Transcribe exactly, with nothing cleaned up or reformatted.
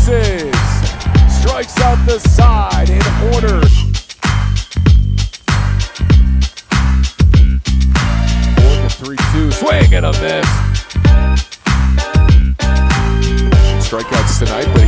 misses. Strikes out the side in order. four to three two. Swing and a miss. Strikeouts tonight.